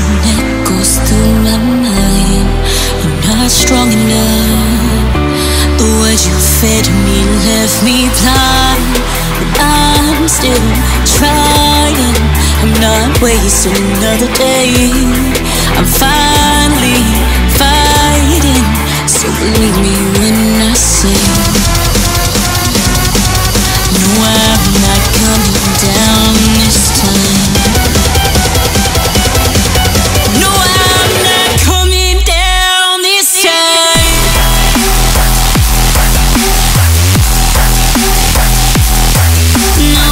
that goes through my mind. You're not strong enough. The words you fed me left me blind, but I'm still trying. I'm not wasting another day. I'm finally fighting, so believe me when I say, no, I'm not coming down this time. No, I'm not coming down this time. No.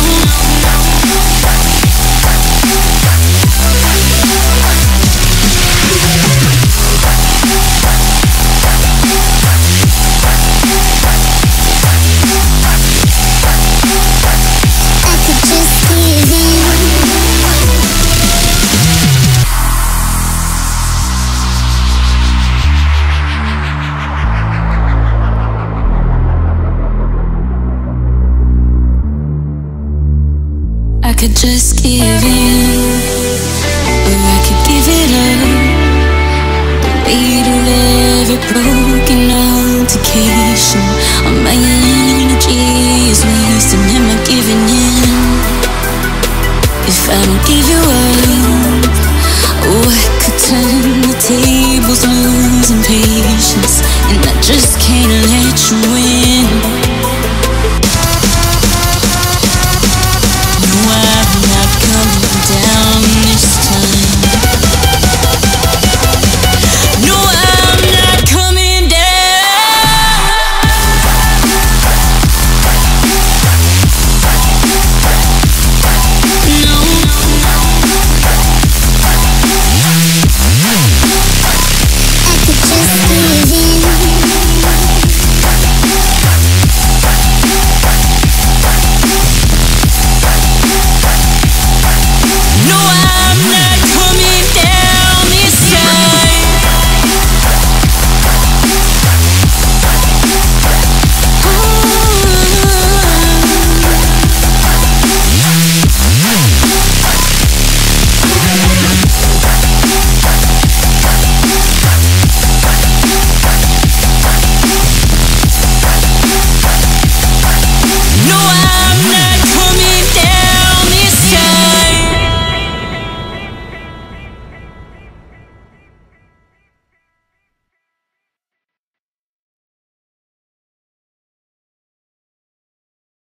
I could just give in, or I could give it up. The weight of every broken altercation, all my energy is wasting. Am I giving in? If I don't give you up, oh, I could turn the tables, losing patience, and I just can't let you in.